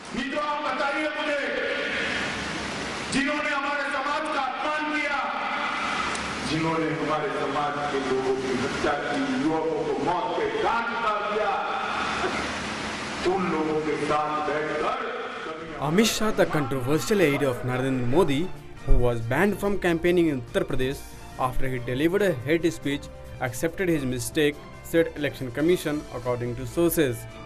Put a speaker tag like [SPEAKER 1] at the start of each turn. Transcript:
[SPEAKER 1] मित्रों, आप बताइए मुझे, जिन्होंने हमारे समाज का अपमान किया, जिन्होंने हमारे समाज के लोगों की हत्या की, युवकों को मौत के घाट उतार दिया, उन लोगों के साथ बैठकर
[SPEAKER 2] Amit Shah, the controversial aide of Narendra Modi, who was banned from campaigning in Uttar Pradesh after he delivered a hate speech, accepted his mistake, said Election Commission, according to sources.